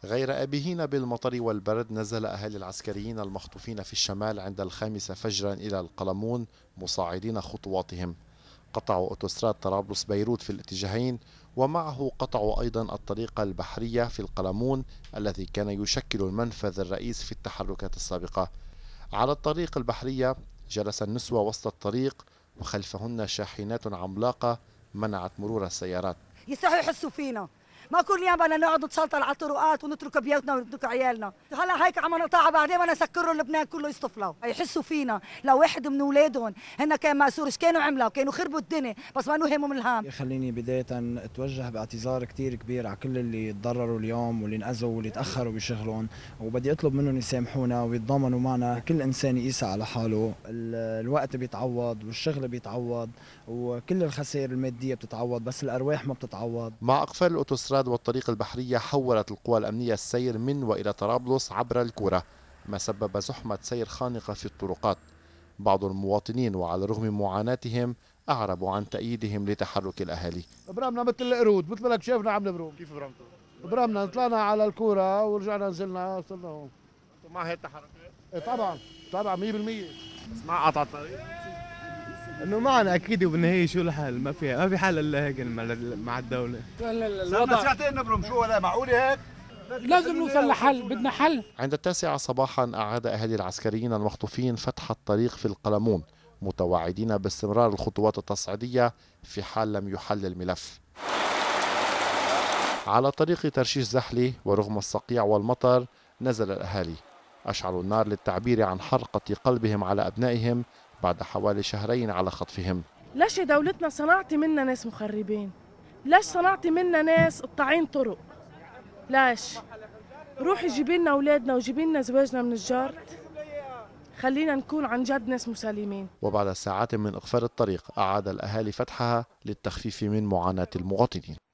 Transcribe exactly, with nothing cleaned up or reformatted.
غير آبهين بالمطر والبرد، نزل أهالي العسكريين المخطوفين في الشمال عند الخامسة فجرا إلى القلمون مصاعدين خطواتهم. قطعوا أوتوستراد طرابلس بيروت في الاتجاهين، ومعه قطعوا أيضا الطريق البحرية في القلمون الذي كان يشكل المنفذ الرئيس في التحركات السابقة. على الطريق البحرية جلس النسوة وسط الطريق وخلفهن شاحنات عملاقة منعت مرور السيارات. يستحوا يحسوا فينا، ما كل يوم بدنا نقعد نتسلطن على الطرقات ونترك بيوتنا ونترك عيالنا. هلا هيك عم نقطعها بعدين بدنا نسكروا لبنان كله يصطفلوا، يحسوا فينا. لو واحد من اولادهم هن كان مأسور ايش كانوا عملوا؟ كانوا خربوا الدنيا، بس ما نهمهم الهام. خليني بداية اتوجه باعتذار كثير كبير على كل اللي تضرروا اليوم واللي انأذوا واللي تأخروا بشغلهم، وبدي اطلب منهم يسامحونا ويتضامنوا معنا. كل انسان يقيس على حاله، الوقت بيتعوض والشغل بيتعوض وكل الخسائر المادية بتتعوض، بس الارواح ما بتتعوض. مع اقفال الاوتوستراد والطريق البحرية حولت القوى الأمنية السير من وإلى طرابلس عبر الكورة، ما سبب زحمة سير خانقة في الطرقات. بعض المواطنين وعلى رغم معاناتهم أعربوا عن تأييدهم لتحرك الأهالي. برامنا مثل القرود، مثل ما شايفنا عم نبرم. كيف برمتوا؟ برامنا طلعنا على الكورة ورجعنا نزلنا وصلنا هون. مع هي التحركات؟ إيه طبعا طبعا مية بالمية. بس ما قطع الطريق؟ انه معنا اكيد، وبالنهايه شو الحل؟ ما في ما في حل الا هيك مع الدوله. الوضع ساعتين نبرم، شو ولا معقوله هيك؟ لازم نوصل لحل، بدنا حل. عند التاسعة صباحا أعاد أهالي العسكريين المخطوفين فتح الطريق في القلمون، متوعدين باستمرار الخطوات التصعيدية في حال لم يحل الملف. على طريق ترشيش زحلي ورغم الصقيع والمطر نزل الأهالي، أشعلوا النار للتعبير عن حرقة قلبهم على أبنائهم بعد حوالي شهرين على خطفهم. ليش يا دولتنا صنعتي منا ناس مخربين؟ ليش صنعتي منا ناس قطاعين طرق؟ ليش؟ روحي جيبي لنا اولادنا وجيبي لنا زواجنا من الجار، خلينا نكون عن جد ناس مسالمين. وبعد ساعات من إقفال الطريق أعاد الأهالي فتحها للتخفيف من معاناة المواطنين.